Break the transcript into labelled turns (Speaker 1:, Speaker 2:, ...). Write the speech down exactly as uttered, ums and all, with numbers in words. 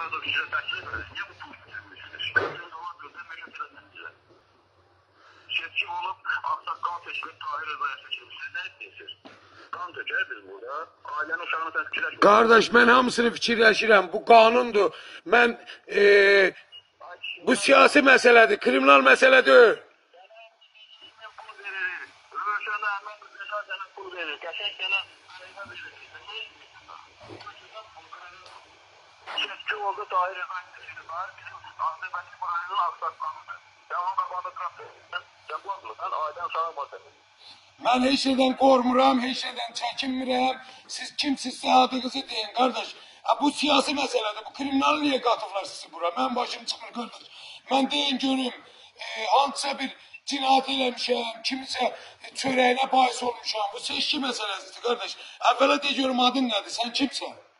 Speaker 1: Məhəmmədov sizə təklif edir. Niyə bu pulu götürmüşsünüz? Şikayətiniz olan gözdən meşə eləməyəcək. Seçki olub, Ağsaqqal seçkin Tahir Rızaya seçilmiş. Siz nə edirsiniz? Qan tökər biz burada. Ailənin uşağını sən fikirləşməyəcək.
Speaker 2: Qardaş, mən hamısını fikirləşirəm. Bu qanundur. Mən e, bu siyasi məsələdir, kriminal məsələ deyil.
Speaker 1: Pul verir. Rövşən Əhməd Rıza sənə pul verir. Qəşək sənə sənə düşür. Seçki oldu Tahir Rızaya seçilmiş. Bizim Azərbaycan Murayının Ağsaqqalıdır. Sən onun qabağında durasın. Sən bu adlısan, aidən sağa basın.
Speaker 2: Mən heç şeydən qormuram, heç şeydən çəkinmirəm. Siz kimsizsə adınızı deyin, qardaş. Bu siyasi məsələdir, bu kriminal niyə qatıblar sizi bura? Mən başım çıxmır, qardaş. Mən deyin görüm, e, hansısa bir cinayət eləmişəm, kimisə çörəyinə bahis olmuşam. Bu seçki məsələsidir, qardaş. Əvvəla de görüm adın nədir, sən kimsən?